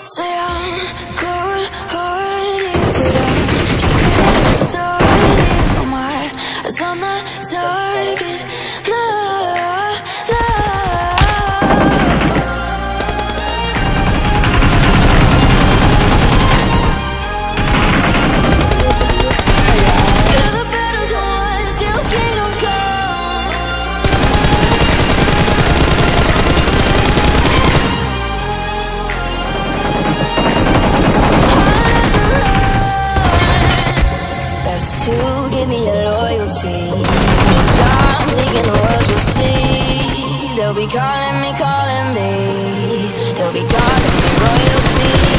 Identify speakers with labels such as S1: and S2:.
S1: Say I'm good-hearted, but I'm just started. Oh my, eyes on the target. Give me your loyalty. So I'm taking the world, you'll see. They'll be calling me. They'll be calling me royalty.